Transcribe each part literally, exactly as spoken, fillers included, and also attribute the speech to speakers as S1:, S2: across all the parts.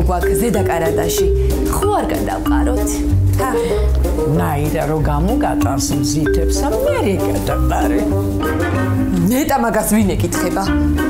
S1: მოგვაქვს ზედაკარადაში. ხო არ გადავყაროთ?
S2: ნაირა რო გამოგატანს მზითებსა მე გადაყარე.
S1: ნეტა მაგას ვინ ეკითხება?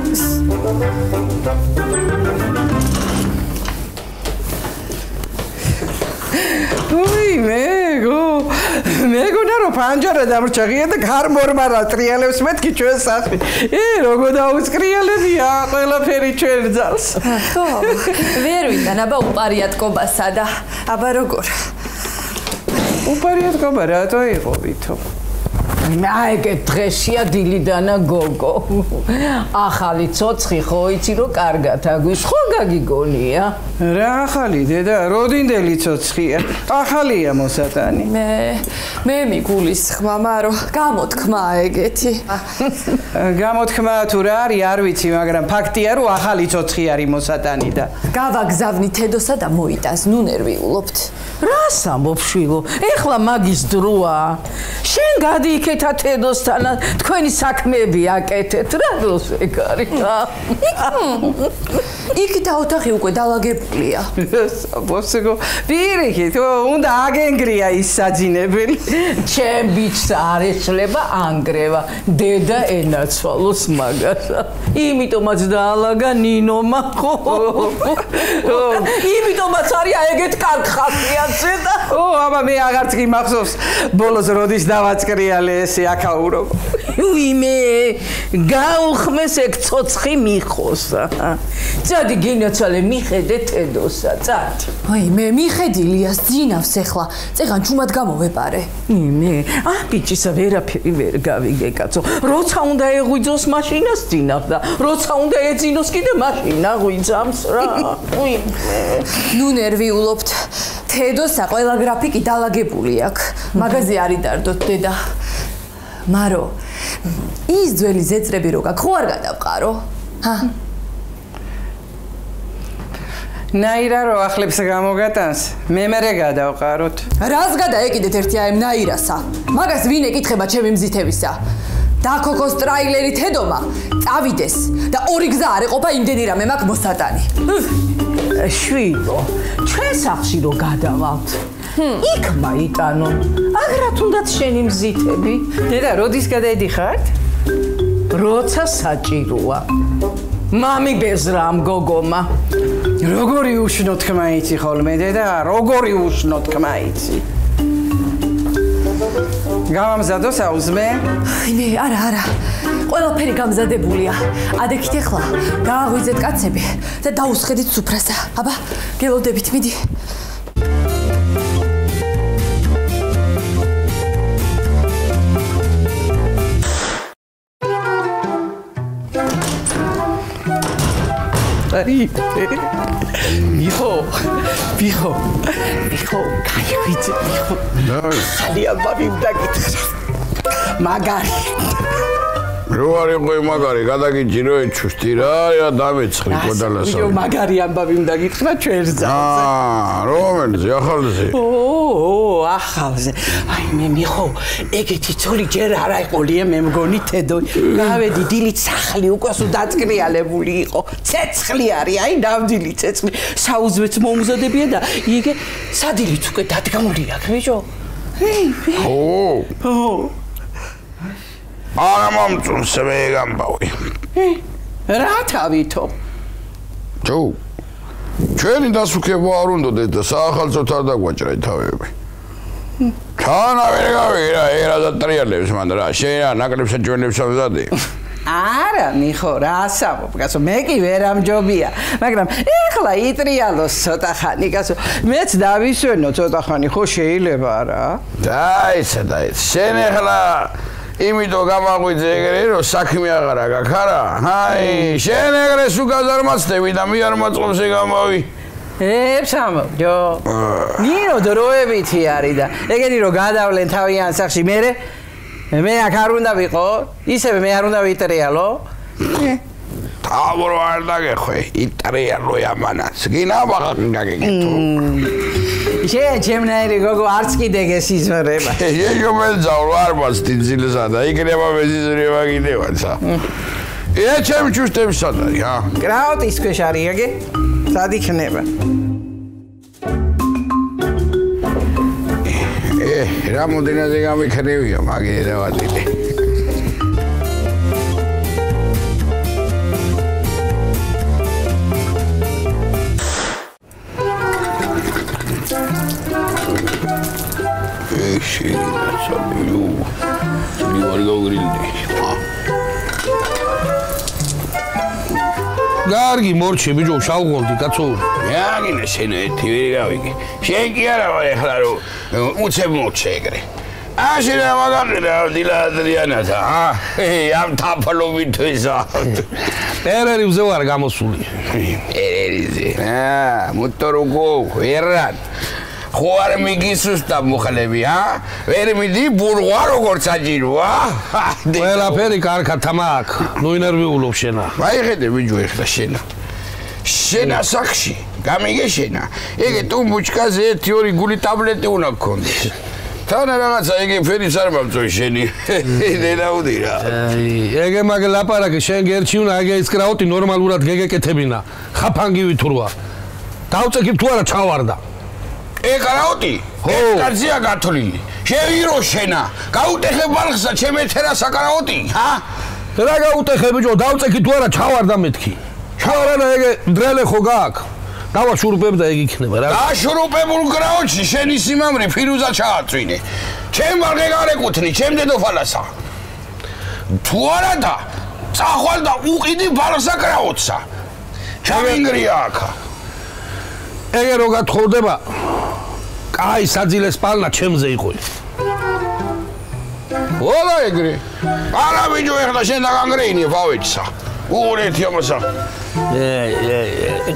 S2: უი მეგო მეგონა რო პანჯარა დამრჩაღია და გარმორმარა ტრიალებს მეთქი ჩვენ სახში. ე როგორ დაუწყრიალებია ყველაფერი ჩვენ ძალს.
S1: ხო ვერ ვინდა აბა უპარიატკობასა და აბა როგორ
S2: უპარიატკობა რატო იყო ვითო? მაიგე დღესია დილიდანა გოგო. ახალი ცოცხი ხო იცი რომ კარგად აგვის ხო გაგიგონია? რა ახალი დედა როდინდელი ცოცხია. ახალია მოსატანი.
S1: მე მე მიგულისხმა მარო გამოთქმა ეგეთი.
S2: გამოთქმა თუ რა არის არ ვიცი მაგრამ ფაქტია რომ ახალი ცოცხი არის მოსატანი და
S1: გავაგზავნი თედოსა და მოიტანს ნუ ნერვიულობთ.
S2: რას ამბობ შვილო? ეხლა მაგის დროა. შენ გადი იქეთა თედოსთან თქვენი საქმეები აკეთეთ რა დროს ეგ არის?
S1: იქ და ოთახი უკვე დალაგებულია.
S2: ბოსეგო პირიქით უნდა აგენგრია ის საძინებელი. ჩემ ბიჭს არ ეცლება ანგრევა დედა ენაცვალოს მაგას. იმიტომაც დაალაგა ნინომა ხო. იმიტომაც არის ეგეთ კარგ ხასიათზე და ო აბა მე აღარც კი მახსოვს ბოლოს როდის დავაწყრიალე ესე აკაურო. უიმე გაუხმეს ეგ ცოცხი მიხოს. წადი გინაცვალე მიხედე თედოსა წადი.
S1: აი მე მიხედი ლიას ძინავს ეხლა წეგან ჩუმად გამოვეპარე.
S2: იმე ა ბიჭისა ვერაფერი ვერ გავიგე კაცო. როცა უნდა ეღვიძოს მაშინას ძინავს და როცა უნდა ეძინოს კიდე მაშინა ღვიძამს რა.
S1: ნუ ნერვიულობთ. თედოსა ყველა გრაფიკი დალაგებული აქვს. მაგაზე არ იდარდოთ დედა. მარო ის ძველი ზეწრები რო გაქვს ხო არ გადავყარო? ჰა
S2: ნაირა რო ახლებს გამოგატანს მე მერე გადავყაროთ.
S1: რას გადაეკიდეთ ერთი აი ნაირასა? მაგას ვინ ეკითხება ჩემი მზითებისა? დაქოქოს ტრაილერი თედომა წავიდეს და ორი გზა არ ეყოფა იმდენი რამე მაქვს მოსატანი.
S2: შვილო ჩვენ სახში რო გადავალთ იქ მაიტანო აგრათ უნდათ შენი მზითები. დედა როდის გადაედიხართ? როცა საჭიროა. მამი ბეზრამ გოგომა. როგორი უშნო თქმა იცი ხოლმე დედა როგორი უშნო თქმა იცი. გამამზადო საუზმე?
S1: მე არა არა ყველაფერი გამზადებულია. ადექით ახლა გააღვიძეთ კაცები და დაუსხედით სუფრასა. აბა გელოდებით მიდი.
S2: მიხო მიხო მიხო გაიღვიძე მიხო. ხალია ბაბიმ დაგითხრა. მაგარი
S3: რო არის ყო მაგარი გადაგიჭირო ეჩუსტი რა რა დამეცხრი კოდალასა.
S2: იო მაგარი ამბავი უნდა გითხრა ჩვენს ძალზე.
S3: აა რომელზე ახალზე?
S2: ო ახალზე. აი მე მიხო ეგეთი ცოლი ჯერ არ აიყოლია მე მგონი თედო. გავედი დილით სახლი უკვე სულ დაწკრიალებული იყო. ცეცხლი არის აი ნამდვილი ცეცხლი. საუზმეც მომზადებია და იგე სადილით უკვე დადგმული აქვს ბიჭო.
S3: ო
S2: ო
S3: არა მომწონს მე გამბავი.
S2: რა თავითო?
S3: ჯო ჩვენი დასუქება არ უნდათ და საახალწოდ არ დაგვაჭრე თავები. თანა ვერ გავიგე ერა და ტრიალებს მან რა შენ რა ნაკლებსა ჯვენებს ამზადე.
S2: არა მიხო რა ასამობ კაცო მე კი ვერ ამჯობია მაგრამ ეხლა იტრიალოს ცოტა ხანი კაცო მეც დავისვენო ცოტა ხანი ხო შეიძლება რა
S3: დაიცა დაიცა შენ ეხლა იმიტომ გამაღვიძე ეგრე რომ საქმე აღარა გაქვს არა აი შენ ეგრე სულ გაზარმაცდები და მე არ მაწყობს ეგ ამავი
S2: ეფსამო ჯო ნინო დროებითი არის და ეგენი რომ გადავლენ თავიანთ სახში მე მე აქ არ უნდა ვიყო ისევე მე არ უნდა ვიტრიალო
S3: თავრო არ დაგეხვე იტრიალო ამანაც გინა ბაღაგაგეკეთო
S2: შენ ჩემნაირი გოგო არც კიდე გესიზმრება
S3: ეჯო მეძავ არ მასტინძილსა და იქნება მეზიზრება კიდევაცა ე ჩემ ჩუშტებს სადარი ჰა
S2: კრაუტის ქვეშ არის ეგე სად იქნება
S3: რამოდენაზე გამიქრევია მაგე დავადილი. ეში, საბიუ. მივარ გავგრილდი.
S4: გარგი მორჩი ბიჭო შავღონდი კაცო.
S3: მეაგინე შენ ერთი ვერ გავიგე. შენ კი არა ვარ ახლა რომ უცებ მოჩე ეგრე. აშენ მაგაყირა დილა ადრიანათა. ამ თაფლობით ისა.
S4: პერერიზე ვარ გამოსული.
S3: პერერიზე. აა მოტოროგო ერან. ხო არ მიგისუსტა მოხლები, ა? ვერ მიდი ბურღვა როგორც აჭიროა?
S4: ყველაფერი კარგად თამაკ. ნუ ინერვიულობ შენა.
S3: ვაიხედე ბიჭო ეხლა შენა. შენა სახში, გამიგე შენა. ეგე ტუმბუჩკაზე ერთი ორი გული ტაბლეტი უნდა გქონდეს. თანა რაღაცა ეგე ფერიც არ მომწოი შენი. დედაუდი რა.
S4: ეგე მაგ ლაპარაკი შენ გერჩი უნდა ეგე ის კრაუტი ნორმალურად გეგეკეთებინა. ხაფანგივი თურვა. დავწეკი თუ არა ჩავარდა. ეკრაუტი?
S3: ხო, კარზია გათვლილი. შევირო შენა. გაუტეხე ბალხსა ჩემ ეთერა საკრაუტი, ჰა?
S4: რა გაუტეხე ბიჭო, დავწეკი თუ არა ჩავარდა მეთქი. ჩავარდა ეგე დრელე ხო გაქვს. დავაშურუპებ და ეგ იქნება რა.
S3: დაშურუპებულ კრაუტში შენი სიმამრე ფირუზა ჩააწვინე. ჩემ ბალღე გარეკუთნი, ჩემ დედოფალასა. თუ არა და წახვალ და უყიდი ბალხსა კრაუტსა. ჩავინგრია აქა.
S4: ეგე რო გათხოვდება კაი საძილეს პალნა ჩემზე იყვი.
S3: ვალა ეგრე. არა ბიჭო ეხლა შენ დაგანგრეინე ფავეჩსა. უღურეთი ამასა.
S4: ე ე ე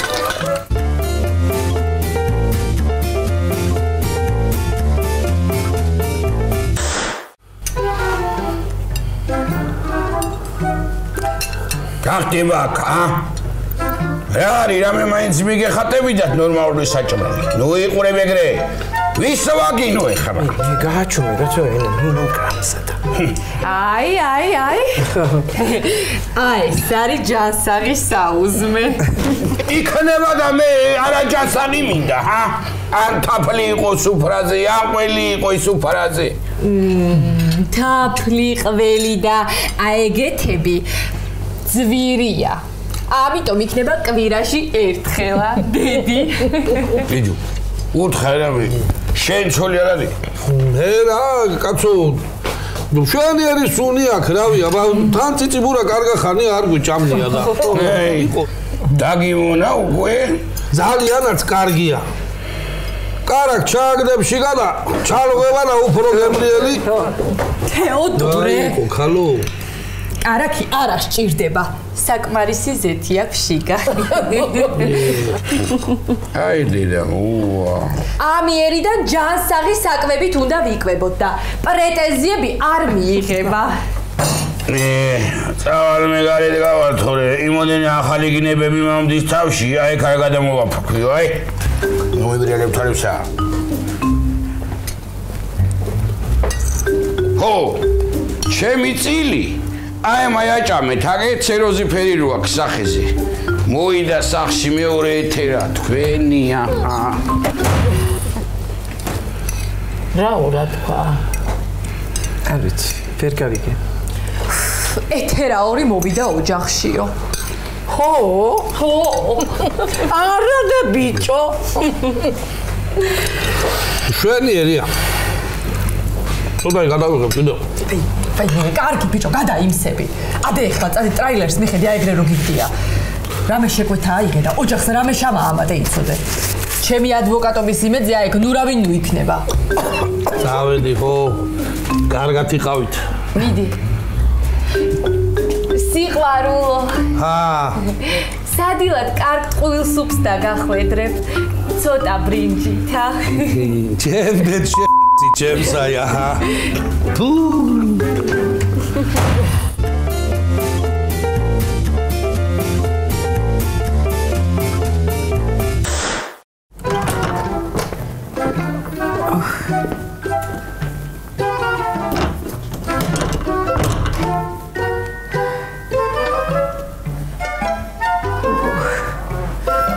S3: გახდება ა? რა არის რამე მაინც მიგეხატებიდათ ნორმალური საჭმელი. ნუ იყურებ ეგრე. ვის ვაგინო ეხლა?
S5: გააჩუმე რაცო ენა ნინო კამსადა.
S1: აი, აი, აი. აი, სარი ჯანსაღი საუზმე.
S3: იქნება და მე არა ჯანსაღი მინდა, ჰა? ან თაფლი იყო სუფრაზე, ან ყველი იყო სუფრაზე.
S1: თაფლი, ყველი და აეგეთები ძვირია. ამიტომ იქნება კვირაში ერთხელა, დედი.
S3: ბიჭო, უთხარავი, შენ ჩოლი არ არის?
S4: მე რა, კაცო, შენი არის სუნი აქ, რავი, აბა თან ციციბურა კარგა ხანი არ გვიჭამნია და.
S3: ეი, დაგიმონა უკვე?
S4: ძალიანაც კარგია. კარაკ ჩააგდებში გადა, ჩალღვევანა უფრო გემრიელი.
S1: თეოდორე.
S4: აიქო, ხალო.
S1: კარაკი არ ასჭირდება. საკმარისი ზეთი აქვს შიგა.
S3: აი დედა, უა.
S1: ამიერიდან ჯანსაღი საკვებით უნდა ვიკვებოთ და პრეტენზიები არ მიიღება.
S3: ე, წავალ მე გარეთ გავართორე, იმოდენი ახალი გინებები მომდის თავში, აი კარგად მოვაფრქვიო, აი. მოიბრიალებ თვალებსა. ხო, ჩემი წილი აი მაიაჭამე თაგე ცეროზი ფერი რო აქვს სახეზე. მოიდა სახში მეორე ეთერა თქვენია.
S5: რა უნდა თქვა? არ ვიცი, ვერ გავიგე.
S1: ეთერა ორი მოვიდა ოჯახშიო.
S5: ხო? ხო. არა და ბიჭო.
S4: შვენიერია. ცოტა გადავიღებ კიდევ.
S1: აი, კარგი ბიჭო, გადაიმსები. ადე ეხლა წადი ტრაილერს მიხედი აიგრე რო გიგდია. რამე შეკვეთა აიღე და ოჯახს რამე შამა ამადე იცოდე. ჩემი ადვოკატობის იმედია ეგ ნურავინ ნუ იქნება.
S4: დავედი ხო? კარგად იყავით.
S1: მიდი. სიყვარულო.
S4: ჰა.
S1: სადილად კარგ ყვილ სუპს დაგახვედრებ. ცოტა ბრინჯითა.
S4: ჩემ ბედში ჩემსაია. თუ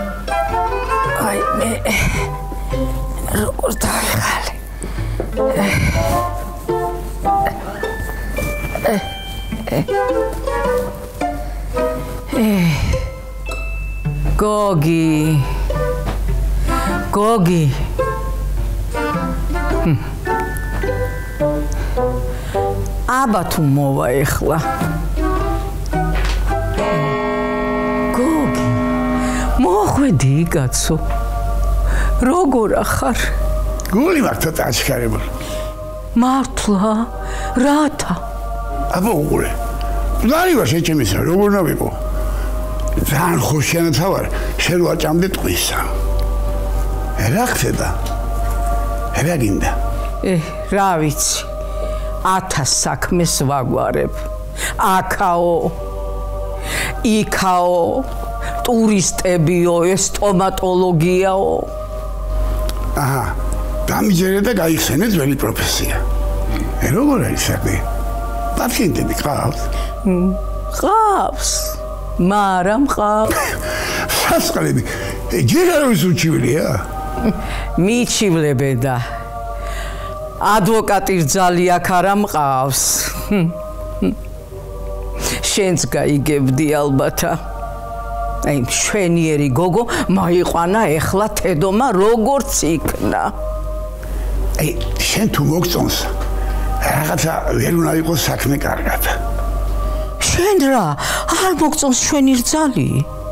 S1: აი მე როგორ დავიღალე.
S5: გოგი გოგი აბა თუ მოვა ეხლა გოგი მოხვედი კაცო როგორ ახარ
S6: გული მაქვს ცოტა აჩქარებული
S5: მართლა რათა
S6: აბა უყურე ზარი ვარ შეჩემისა როგორ ნავიყო ძალიან ხუშიანად ვარ შენ რა ჭამდე ტყვისა რა ხდება რა გინდა
S5: ე რა ვიცი ათას საქმეს ვაგვარებ აქაო იქაო ტურისტებიო სტომატოლოგიაო
S6: აჰა დამიჯერე და გაიხსენე ძველი პროფესია როგორ არის საქმე პაციენტები ყავს
S5: ყავს მარა მყავს
S6: სასყლები ჯერ არ არის უჩივლია
S5: მიჩივლებე და ადვოკატი რძალი აქ არა მყავს შენც გაიგებდი ალბათა აი მშვენიერი გოგო მაიყვანა ეხლა თედომა როგორც იქნა
S6: აი შენ თუ მოგწონს რაღაცა ვერ უნდა იყოს საქმე კარგად
S5: შენ რა არ მოგწონს ჩვენი რძალი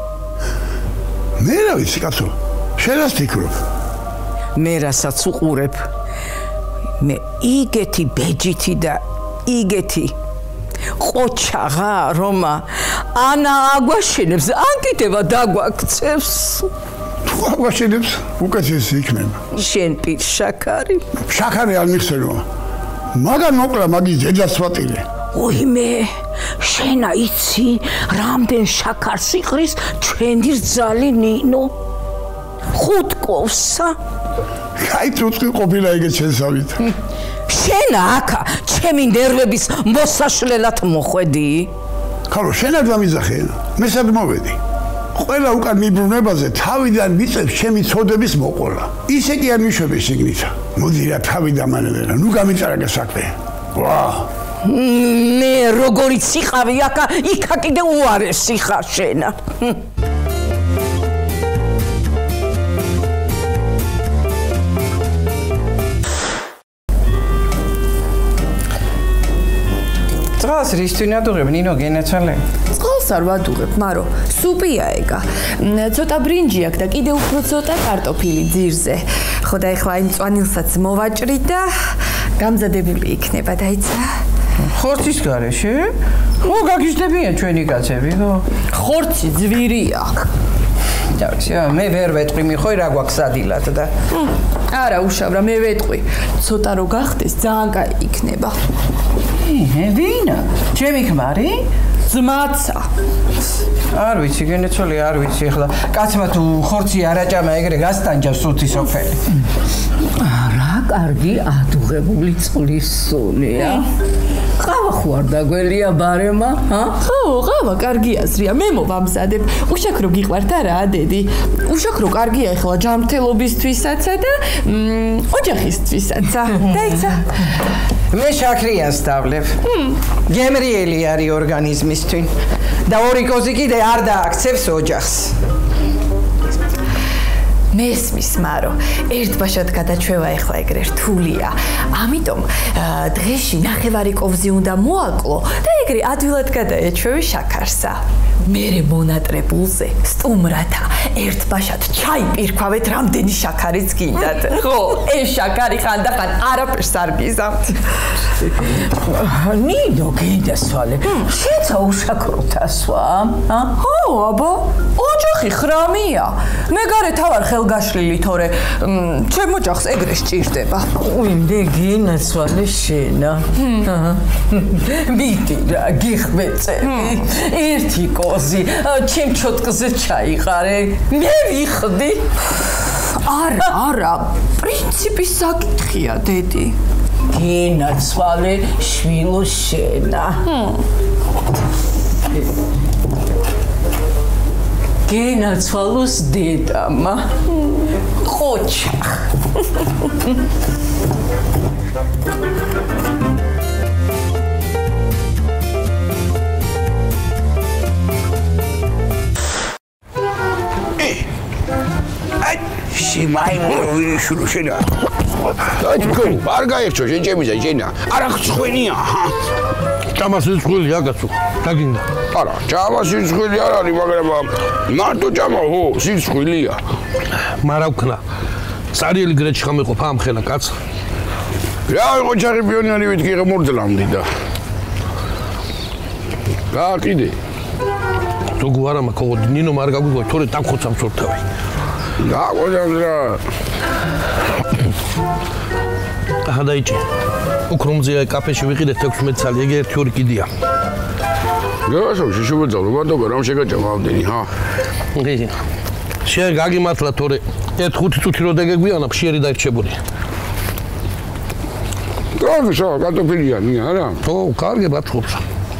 S6: მე რა ვიცი კაცო შენ რას ფიქრობ
S5: მე რასაც უყურებ მე იგეთი ბეჯითი და იგეთი ყოჩაღა რომა ანა აგვაშენებს ან კიდევა დაგვაქცევს
S6: თუ აგვაშენებს უკეთესი იქნება
S5: შენ პირ შაქარი
S6: შაქარი არ მიხსენო მაგან მოკლა მაგის ძეძასვატილი
S5: ოიმე შენა იცი რამდენ შაქარს იყრის ჩვენი რძალი ნინო ხუთ კვსა
S6: აი წუწი ყოფილა ეგეც შესავით
S5: შენა აქა ჩემი ნერვების მოსაშლელად მოხვედი
S6: ხალო შენა დამიზახე მე სად მოვედი ყველა უკან მიბრუნებაზე თავიდან მიწევს ჩემი ცოდების მოყოლა ისე კი არ მიშვები შიგნით მოდი რა თავი დამანებელა ნუ გამიწერაგა საქმე ვა
S5: მე როგორიც იყავი აქა იქა კიდე უარესი ხარ შენა
S2: წყალს რისთვის ნადუღებ ნინო გენაცვალე
S1: წყალს არ ვადუღებ მარო სუპია ეგა ცოტა ბრინჯი აქვს და კიდე უფრო ცოტა კარტოფილი ძირზე ხო და ეხლა იმ წვანილსაც მოვაჭრი და გამზადებული იქნება დაიცა
S2: ხორცის გარეშე ხო გაგიჟდებიან ჩვენი კაცები ხო
S1: ხორცი ძვირია
S2: დავიცი მე ვერ ვეტყვი მიხოი რა გვაქვს სადილად და
S1: არა უშავრა მე ვეტყვი ცოტა რო გახდეს ძალიან კაი იქნება
S2: ე ვინა ჩემი ქმარი
S1: ძმაცა
S2: არ ვიცი გენეცოლი არ ვიცი ახლა კაცმა თუ ხორცი არაჭამა ეგრე გასტანჯავს სუთი სოფელი
S5: რა კარგი ადუღებული წყლის სულია ყავა ხო არ დაგველია ბარემა ჰა
S1: ხო ყავა კარგი აზრია მე მოვამზადებ უშაქრო გიყვართ არა დედი უშაქრო კარგია ახლა ჯანმრთელობისთვისაცა და ოჯახისთვისაცა დაიცა
S2: მე შაქრიას დავლებ გემრიელი არის ორგანიზმისთვის და ორი კოზი კიდე არ დააქცევს ოჯახს
S1: მესმის მარო ერთბაშად გადაჩვევა ეხლა ეგრე რთულია ამიტომ დღეში ნახევარი კოვზი უნდა მოაკლო და ეგრე ადვილად გადაეჩვევი შაქარსა მერე მონატრებულზე სტუმრათა ერთბაშად ჩაი პირქვავეთ რამდენი შაქარიც გინდათ ხო ეს შაქარი ხანდახან არაფერს არ გიზამთ
S5: ნინო გინდასვალე შეცა უშაქროთ ასვა
S1: ხო აბა ოჯახი ხრამია მე გარეთ ავარ ხელგაშლილი თორე ჩემ ოჯახს ეგრე სჭირდება
S5: უიმდე გინასვალე შენა მიდი რა გიხმეწები ერთი კოზი ჩემ ჩოტკზე ჩაიყარე მე ვიხდი
S1: არა არა პრინციპის საკითხია დედი
S5: გინასვალე შვილო შენა გენაცვალოს დედამა ყოჩა
S3: მაიმუნი შურო შენა დაიწყო არ გაიხჩო შენ ჩემისა შენა არა ხცხვენია
S4: ჭამას სიცხვილი აკაცო დაგინდა
S3: არა ჭამას სიცხვილი არ არის მაგრამ მარტო ჭამა ხო სიცხვილია
S4: მარა ვქნა სარიელი გრეჩი ხამეყოფა ამ ხელა კაც
S3: რა იყო ჯარი პიონერი ვიტკი მორძლამდი და რა კიდე
S4: თუ არა მაქო ნინო არ გაგვიგო თორე დაგხოცამ სორთავი
S3: გაყოლამ რა
S4: აჰა დაიჭი უკრომზია კაფეში ვიყიდეთ ექვთმეტ წელი ეგ ერთი ორი კიდია
S3: გასო შეშუბეძავ რომ მანდობა რამ შეგაჭამ ამდენი ჰა
S4: გიჟი შენ გაგიმართლა თორე ერთ ხუთი წუთი რო დეგეგვიანა ფშიერი დაირჩებული
S3: კარგი შო კარტოფილია ნია არა
S4: ო კარგი ბათხობს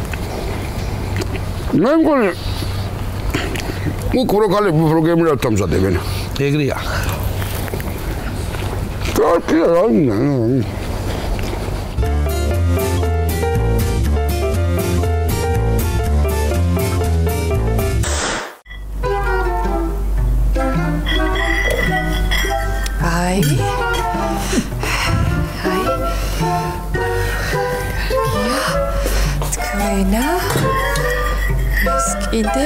S3: მე მგონი უკროკალები პროგრამირად დამზადებენ
S4: ეგრეა
S3: კარგი რა
S1: აი აი თქვენა ეს კიდე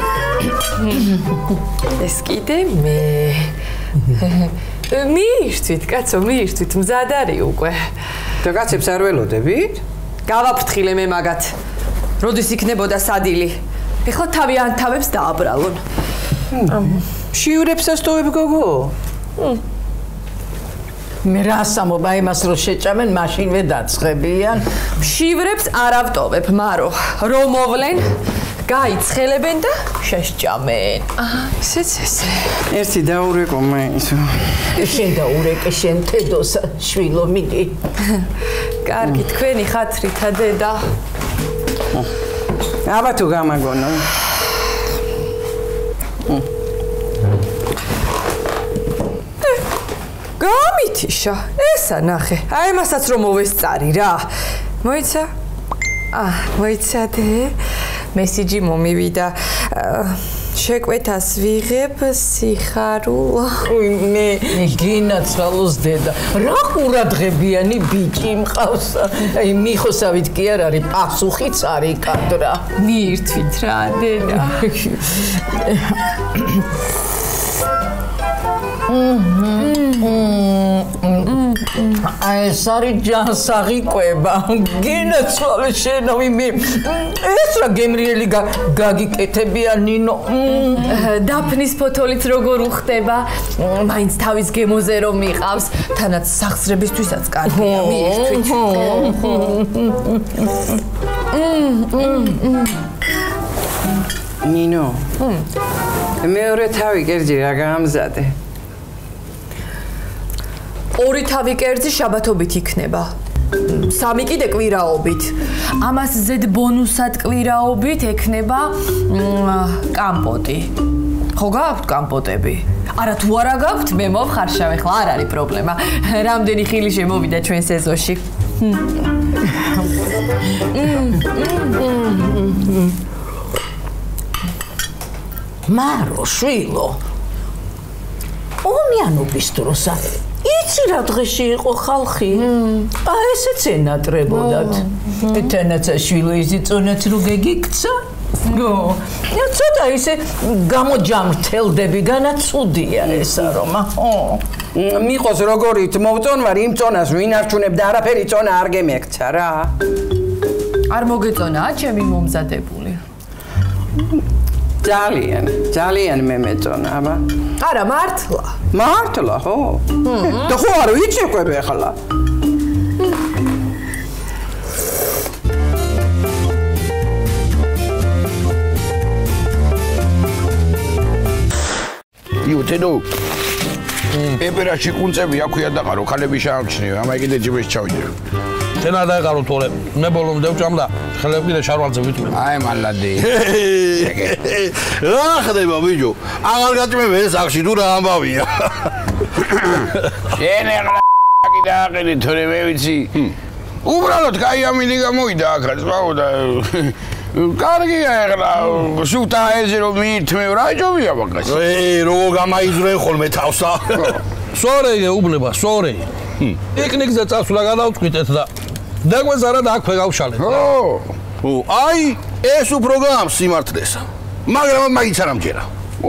S1: ეს კიდე მე მიირთვით კაცო მიირთვით მზად არის უკვე
S2: და კაცებს არ ველოდებით
S1: გავაფრთხილე მე მაგათ როდის იქნებოდა სადილი ეხლა თავიანთ თავებს დააბრალონ
S2: შიურებს ასტოვებ გოგო
S5: მე რა სამობა იმას რო შეჭამენ მაშინვე დაწყებიან
S1: შივრებს არ ავტოვებ მარო რომ მოვლენ გაიცხელებენ და შეშჭამენ აჰა ისეც ესე
S2: ერთი დაურეკო მაინც
S5: შენ დაურეკე შენ თედოსა შვილო მიდი
S1: კარგი თქვენი ხათრითა დედა
S2: აბა თუ გამაგონო
S1: გამითიშა ესა ნახე აი მასაც რომ მოვესწარი რა მოიცა აა მოიცადე მესიჯი მომივიდა შეკვეთას ვიღებ სიხარულა
S5: მე გინაცვალოს დედა რა ყურადღებიანი ბიჭი მყავს აი მიხოსავით კი არ არის პასუხიც არის კადრა
S1: მიირთვით რა დედა
S5: აი სარი ჯანსაღი ყვება გინაცვალე შენოვი მე ეს რა გემრიელი გაგიკეთებია ნინო
S1: დაფნის ფოთოლით როგორ უხდება მაინც თავის გემოზე რომ მიყავს თანაც სახსრებისთვისაც კარგია მიირთვით
S2: ნინო მეორე თავი კერძი რა გამზადე
S1: ორი თავი კერძი შაბათობით იქნება. სამი კიდე კვირაობით. ამას ზედ ბონუსად კვირაობით ექნება კამპოტი. ხო გაქვთ კამპოტები? არა თუ არა გაქვთ, მე მოვხარშავ, ახლა არ არის პრობლემა. რამდენი ხილი შემოვიდა ჩვენ სეზონში.
S5: მარო შვილო. ომიანობის დროსა იცი რა დღეში იყო ხალხი? აა ესეც ენატრებოდათ. თანაც შვილო იზიწონათ რო გეგიქცა? ნო, ცოტა ისე გამოჯამრთელდები, განაცუდია ესა რომ, ხო.
S2: მიყოს როგორით მოვწონვარ იმ წონას ვინ არჩუნებ და არაფერი წონა არ გემექცა რა.
S1: არ მოგეწონაა ჩემი მომზადებული.
S2: ძალიან, ძალიან მე მეწონა, აბა.
S1: არა, მართლა.
S2: მართლა, ხო? და ხო არ ვიციყვებ ახლა.
S3: იო, თედო. პეპერაში კუნწები აქვია და ყარო, ხალები შეამჩნიო, ამაი კიდე ჯიბეში ჩავიდე.
S4: თენა დაეყარო თორე, მე ბოლომდე დავჭამ და ხელები კიდე შარვალზე ვიტყვი.
S3: აი მალადი.
S7: რა ხდება ბიჭო? აღარ გაჭმევ ეს ახში თუ რა ამბავია.
S3: შენ ახლა კიდე აყიდი თორე მე ვიცი. უბრალოდ კაი ამინი გამოვიდა აქ რა და კარგია ახლა სუთა ეზე რომ მიირთმევ რა ჯობია მაგას.
S7: ე როგორ გამაიზრენ ხოლმე თავსა.
S4: სორე უბნება, სორე. პიკნიკზე წასვლა გადავწყვიტეთ და დაგვეზარა და აქვე გავშალეთ.
S7: ო, აი, ეს უფრო გამსიმართლესა. მაგრამ მაინც არ ამჯერა.
S3: ო.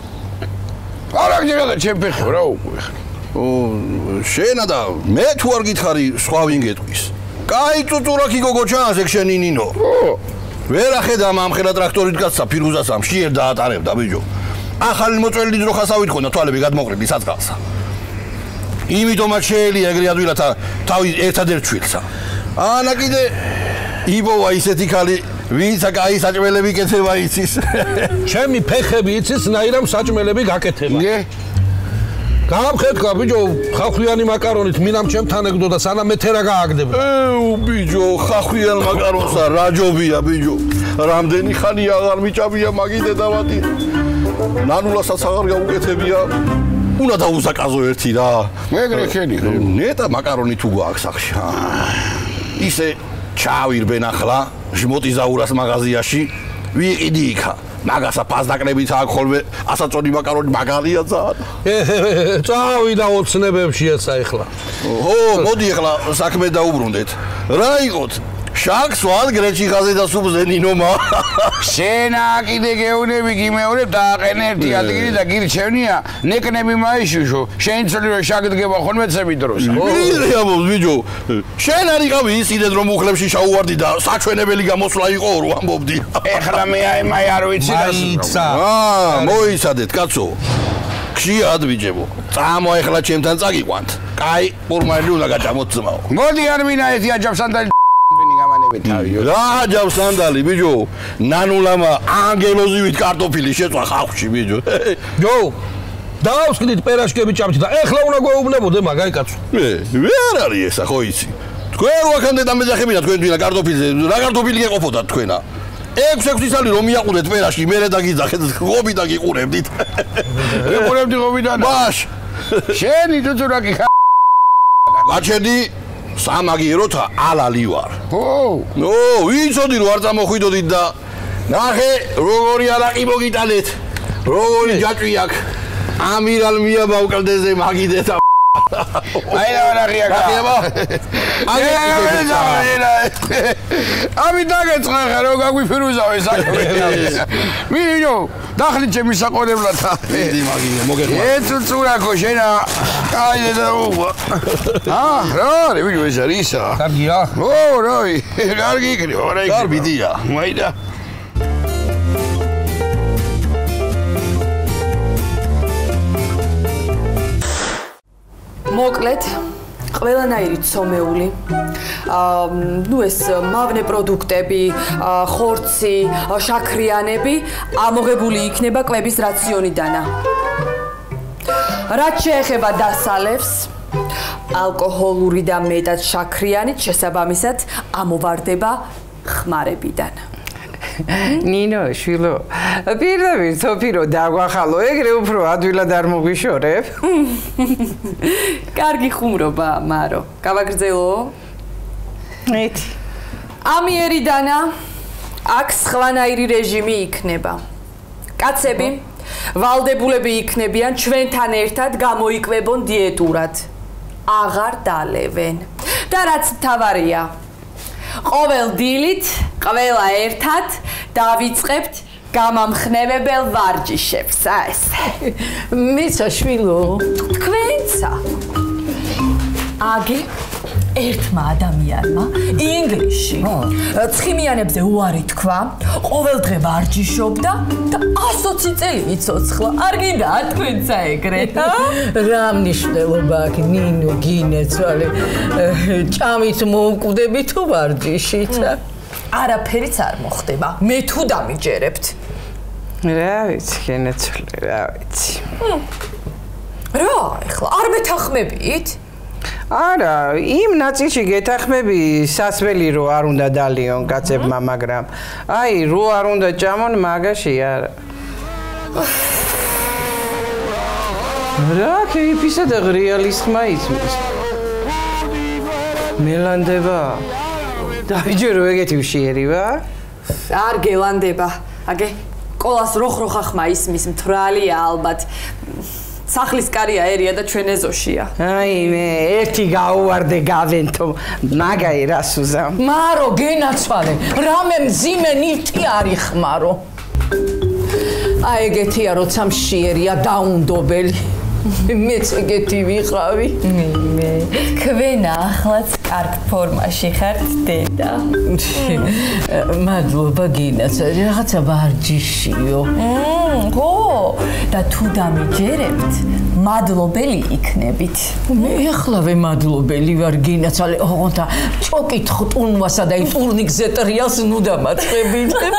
S3: არა გჯერა და ჩემ ფეხი რა უკვე.
S7: ო, შენა და მე თუ არ გითხარი სხვა ვინ გეტყვის. კაი წუწურაკი გოგო ჩანს ეგ შენი ნინო.
S3: ო.
S7: ვერ ახედა ამხელა ტრაქტორით კაცსა ფირუზას ამ შიერ დაატარებდა ბიჭო. ახალი მოწველი ძროხასავით ხონდა თვალები გადმოყრილი საწყალსა. იმიტომაც შეელია ეგრე ადვილათა თავი ერთადერთ შვილსა. ანა კიდე იბოვა ისეთი ხალი ვინც აი საჭმელები კეთება იცის.
S4: ჩემი ფეხები იცის ნაირამ საჭმელები გაკეთება.
S3: ნე
S4: გამხეთქა ბიჭო ხახვიანი მაკარონით მინამ ჩემთან ეგდო და სანამ მე თერა გააგდება.
S7: ეუ ბიჭო ხახვიან მაკარონსა რა ჯობია ბიჭო. რამდენი ხანი აღარ მიჭამია მაგი დედავატი. ნანულასაც აღარ გაუკეთებია. უნდა დაუსაკაზო ერთი რა.
S3: მეგრე ხენი ხო?
S7: ნეტა მაკარონი თუ გვაქვს სახში. ისე ჩავირბენ ახლა ჟმოტიზაურას მაღაზიაში ვიყიდი იქა. მაგასა ფასდაკნებით აქ ხოლმე ასაწონი მაკარონი მაგარია ძალიან.
S4: წავიდა ოცნებებში ეცა ეხლა.
S7: ო, მოდი ახლა საქმე დაუბრუნდეთ. რა იყოთ? შაქს ვალ გრეჩი ხაზე და სუპზე ნინომა.
S3: შენა კიდე გეუნები გიმეორებ დააყენე ერთი ადგილი და გირჩევნია ნეკნები მაიშუშო. შენ ცოლი რომ შაგდგება ხოლმე ცები დროს.
S7: მირე ამბობს ბიჭო. შენ არ იყავი ისინეთ რომ უხლებში შაუვარდი და საჩვენებელი გამოსვლა იყო რო ამბობდი.
S3: ეხლა მე აი მაი არ ვიცი და
S4: მაიცა.
S7: აა, მოიცადეთ კაცო. ხშირად ბიჭებო. წამო ეხლა ჩემთან წაგიყვანთ. კაი, პურმალი უნდა გაჭამოთ ძმაო.
S3: მოდი არ მინა ერთი აჯავსანდალი გამანებით თავიო.
S7: რა აჯავსანდალი ბიჭო. ნანულამა ანგელოზივით კარტოფილი შეწვა ხავში ბიჭო.
S4: ჯო დავსკიდით პერაშკები ჭამთ და ეხლა უნდა გვეუბნებოდე მაგარი კაცო.
S7: მე ვერ არის ესა ხო იცი. თქვენ რო აქამდე დამეძახებინა თქვენ თვითონ კარტოფილზე რა კარტოფილი გეყოფოდა თქვენა. ექვსი წელი რომ მიაყურეთ პერაში მე და გიძახეთ ღობი და გიყურებდით.
S3: ეყურებდი ღობიდან.
S7: ბაშ
S3: შენი თუცურაკი ხა.
S7: გაჩერდი სამაგიეროთა ალალი ვარ.
S3: ო,
S7: ნო, ვიცოდი რომ არ წამოხვიდოდით და ნახე როგორი არაყი მოგიტანეთ. როგორი ჯაჭვი აქვს. ამირალ მია ბავკალდეზე მაგიდეთ.
S3: აი რა არაღია გახება. აი რა ამი დაგეცხა ხა რომ გაგვიფირუზავე საქმე. მინიო დახლი ჩემი საყოლებლათა.
S7: დიდი მაგია მოგეხმარ.
S3: ეცუცურაკო შენა აი და უვა. აა რა არის ვიო ეს არის ისა.
S4: კარგია?
S3: ო როი კარგი იქნება რა იქნება.
S7: კარბიდია.
S3: მაიდა
S1: მოკლედ ყველანაირი ცომეული აა ნუ ეს მავნე პროდუქტები, ხორცი, შაქრიანები ამოღებული იქნება კვების რაციონიდანა. რაც შეეხება დასალევს, ალკოჰოლური და მეტად შაქრიანით შესაბამისად ამოვარდება ხმარებიდან.
S5: ნინო, შვილო, პირდაპირ თოფირო დაგვახალო, ეგრე უფრო ადვილად არ მოგვიშორებ.
S1: კარგი ხუმრობა, მარო. გავაგრძელო?
S5: ეთი.
S1: ამიერიდანა აქ სხვანაირი რეჟიმი იქნება. კაცები, ვალდებულები იქნებიან ჩვენთან ერთად გამოიკვებონ დიეტურად. აღარ დალევენ. და რაც მთავარია, ყოველ დილით, ყველა ერთად დავიწყებთ გამამხნევებელ ვარჯიშებს, აი ეს.
S5: მეცა შვილო,
S1: თქვენცა. აგი ერთმა ადამიანმა ინგლისში ცხიმიანებზე უარი თქვა, ყოველდღე ვარჯიშობდა და ასოცი წელი იცოცხლა. არ გინდა თქვენცა ეგრე?
S5: რა მნიშვნელობა აქვს ნინო გინეცვალე? ჭამით მომკვდები თუ ვარჯიშით?
S1: არაფერიც არ მოხდება. მე თუ დამიჯერებთ.
S5: რა ვიცი, გინეცვალე, რა ვიცი.
S1: რა, ეხლა არ მეთანხმებით?
S5: არა, იმ ნაწილში გეთანხმები სასველი რო არ უნდა დალიონ კაცებმა, მაგრამ აი, რო არ უნდა ჭამონ მაგაში არა. რა კეიფისა და ღრიალის ხმა იცმის. მელანდება. დაიჯერო ეგეთი ვშიერი ვარ?
S1: არ გელანდება. აგე, ყოლას როხ-როხა ხმა ისმის მთვრალია ალბათ. სახლის კარი აერია და ჩვენ ეზოშია.
S2: აი მე ერთი გაუვარდე გავენთო მაგაი რა სუზა.
S5: მარო გენაცვალე რამე მძიმე ნივთი არის ხმარო. აი ეგეთია როცა მშიერია დაუნდობელი. მეც ეგეთი ვიყავი.
S8: მე თქვენ ახლაც კარგ ფორმაში ხართ დედა.
S5: მადლობა გინაცა რაღაცა ვარჯიშიო.
S8: ხო და თუ დამიჯერებთ მადლობელი იქნებით.
S5: მე ახლავე მადლობელი ვარ გინაცალე ოღონდ ჩოკით ხტუნვასა და იმ ტურნიკზე ტრიალს ნუ დამაწყებინებ.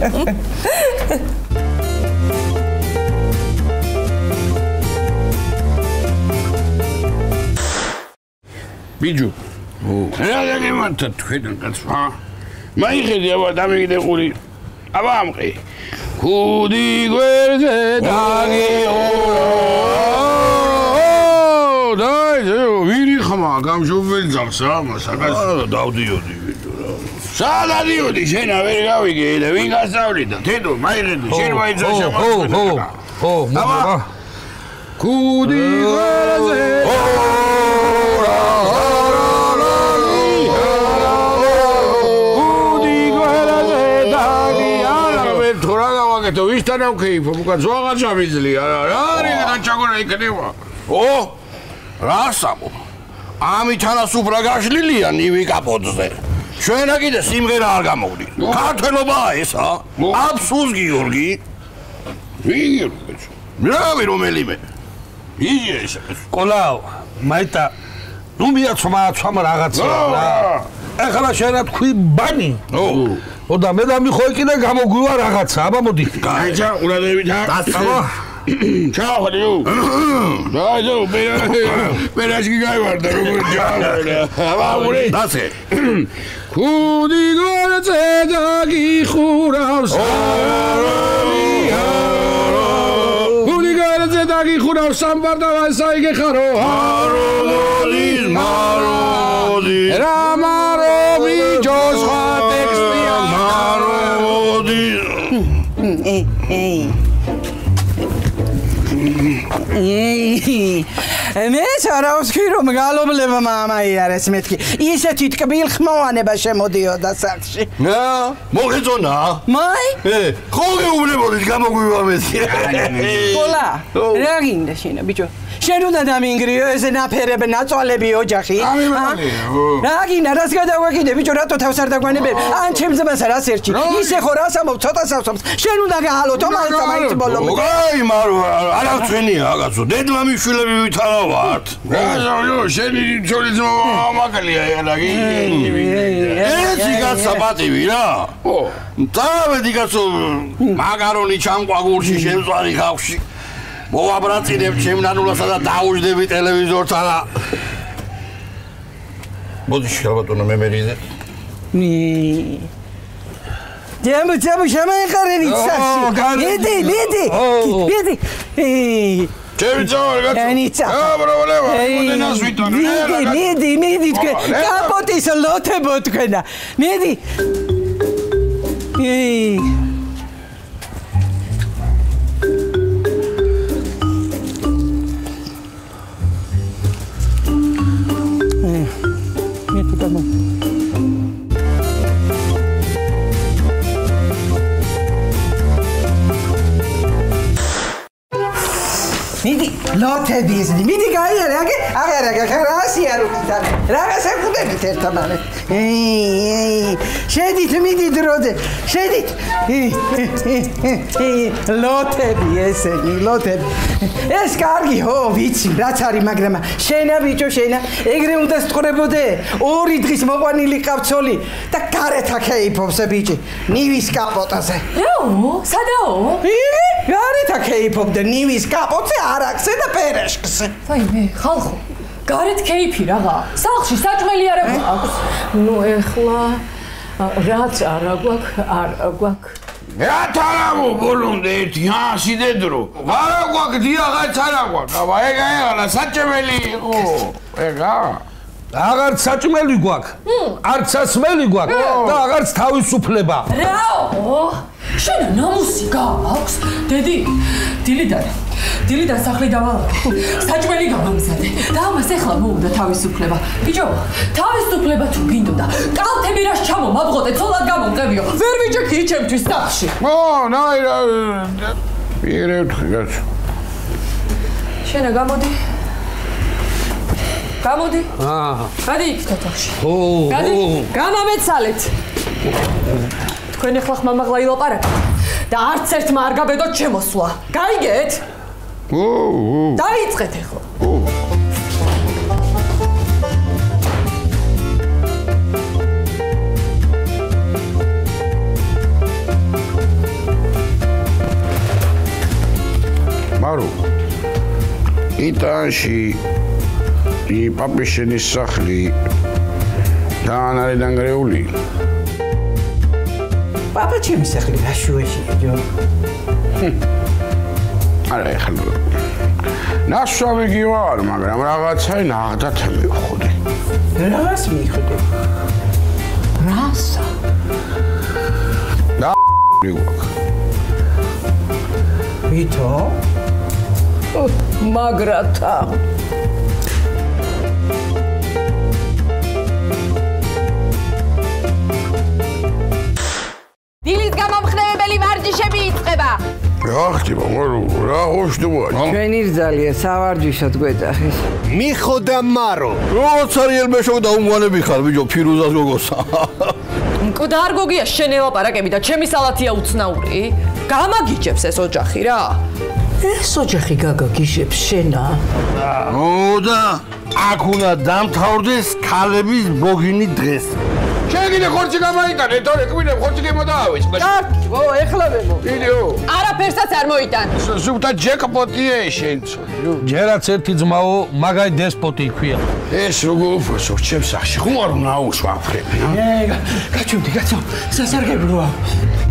S3: ბიჯუ რა დაგემართა თქვენ კაცმა მაიხედი აბა დამიგდებული აბა ამყი ხუდი გვერდზე დაგიო დაი ვირი ხმა გამშობელი ძაღსა მასაკას დავდიოდი სად ადიოდი შენ ვერ გავიგე და ვინ გასწავლიდა თედო მაიხედი შენ ვაიძო
S4: ხო ხო ხო აბა ხუდი გვერდზე то вишта нам кайф, пока зога ჩამიძლია რა არის და ჩაგონა იქნება.
S7: ო რა სამო ამითანაც უბრა გაშლილია ნივი კაპოტზე. ჩვენა კიდე სიმღერა არ გამოგვდი. ქართველობაა ესა? აბსურს გიორგი.
S3: ვიგიორგი.
S7: რავი რომელიმე.
S3: იგი ეს.
S4: კოლაო, მაიტა ნუ მიაცმა ცმა რაღაცა რა. ეხლა შენა თქვი ბანი.
S3: ო
S4: ოდა მე და მიხო იქიდან გამოგვივა რაღაცა, აბა მოდი.
S3: გაიჭა ყურადებით ა.
S7: აბა
S3: ჩაო ხალიო. დაიძო ბერა ბერაშკი გაივარდა როგორ ჯავლა. აბა ურე.
S7: დაცე.
S3: ხუდი გვერდზე დაგიხურავს. ხუდი გვერდზე დაგიხურავს სამბარდავა საიგე ხარო.
S7: მაროდის მაროდის
S3: რამარო ვიჯოს ხა ტექსტია
S7: მაროდის
S2: მე სარაუსკი რომ გალობლება მამა იარეს მეთქი ისეთი ტკბილ ხმოვანება შემოდიოდა სახში
S7: რა მოგეწონა
S2: მაი
S7: ე ხო გეუბნებოდით გამოგვივა მეთქი
S2: კოლა რა გინდა შენ ბიჭო შენ უნდა დამინგრიო ეს ნაფერები ნაწვალები ოჯახი რა გინდა რას გადავაკიდე ბიჭო რატო თავს არ დაგვანებენ ან ჩემს ძმას რას ერჩი ისე ხო რას ამობ ცოტა სასწობს შენ უნდა გაალო თომალთა მაინც ბოლომდე
S7: აი მარო არა ჩვენია კაცო დედმამიშვილები ვითარავართ
S3: გაზავიო შენი ძოლის მომაკალია იაგი
S7: ეს იგაცა პატივი რა ო დავედი კაცო მაგარონი ჩამყვაგურში შემწვარი ხავში მოვაბრაწინებ ჩემ ნანულასა და დაუჯდები ტელევიზორთან და მოდი შევატონო მე მერიზე
S2: Демо, демо, შემეყარენი სახში. მიდი, მიდი. მიდი.
S3: ჩემი ძაღლი გაწო.
S2: ენიცა.
S3: აბრავალევა, მოდენას ვითონ.
S2: მიდი, მიდი, მიდი თქვენ. კაპოტის ლოთებო თქვენა. მიდი. ი მიდი გამო. მიდი ლოთები ეს მიდი გაიარე აგე აღარა გახარასი არ უკიდა რაღაც ეკუდებით ერთმანეთ შედით მიდი დროზე შედით ლოთები ესენი ლოთები ეს კარგი ხო ვიცი რაც არის მაგრამ შენა ბიჭო შენა ეგრე უნდა სწორებოდე ორი დღის მოყვანილი ყავცოლი და გარეთ აკეიფობს ბიჭი ნივის კაპოტაზე
S8: რაო სადაო
S2: გარეთ აკეიფობდა ნივის კაპოტზე არაქსე და პერეშკზე
S8: ვაიმე ხალხო გარეთ კეიფი რაღა სახლში საჭმელი არ აქვს
S5: ნუ ეხლა რაც არა გვაქვს არა გვაქვს
S3: რა თარავო ბოლომდე ერთი ასი დედრო არა გვაქვს დიაღაც არა გვაქვს აბა ეგა ეგა საჭმელი იყო ეგა
S4: აღარც საჭმელი გვაქვს არც სასმელი გვაქვს და აღარც თავისუფლება
S1: რაო შენ ნამუსი გაქვს დედი დილიდან დილიდან სახლი დავალაგე საჭმელი გამამზადე და ამას ეხლა მოუნდა თავისუფლება ბიჭო თავისუფლება თუ გინდოდა კალთები რას ჩამო მაბღოდე ცოლად გამომყევიო ვერ ვიჯექი ჩემთვის სახლში
S3: ო ნაირა პირევთ გაც
S1: შენა გამოდი გამოდი
S4: აა
S1: გადი იქ თოთოში
S4: ო
S1: გადი გამამეცალეთ თქვენ ახლა ხმამაღლა ილაპარაკეთ და არც ერთმა არ გაბედოთ შემოსვლა გაიგეთ
S3: ო ო
S1: დაიწყეთ ახლა
S3: მარო იტანში ი პაპიშენის სახლი ძალიან არის დანგრეული
S2: პაპა ჩემი სახლი გაშუაშია ჯო
S3: არა ეხლა ნასვავი გივარ მაგრამ რაღაცა ნაღდათ მივხვდი
S2: რას მივხვდი რასა
S3: და მივხვდი
S2: ვითო მაგრათა
S1: დილის გამომხნევებელი ვარჯიშები იწყება
S3: რა ხდება მარო რა ხოშტობა
S2: ჩვენი რძალია სავარჯიშოდ გვეძახის
S7: მიხო და მარო როგორც არის ელბეშო და უმვანები ხარ ბიჭო ფირუზას გოგოსა
S1: მკვდა არ გოგია შენ ელაპარაკები და ჩემი სალათია უცნაური გამაგიჯებს ეს ოჯახი რა
S5: ეს ოჯახი გაგაგიჟებს შენა
S7: ო და აქ უნდა დამთავრდეს ქალების ბოგინი დღეს
S3: შენ კიდე ხორცი გამაიტანე თორე კვირებ ხორცი გემოდაავიწყდა
S2: ო ეხლა ვემო
S3: ვიდეო
S1: არაფერსაც არ მოიტან
S3: სულთა ჯეკპოტია შენც
S4: ჯერაც ერთი ძმაო მაგაი დესპოტი ქვია
S3: ეს როგორ უფროსო ჩემს სახში ხომ არ უნდა აუშვა აფრები
S2: ე გაჩუმდი კაცო სასარგებლოა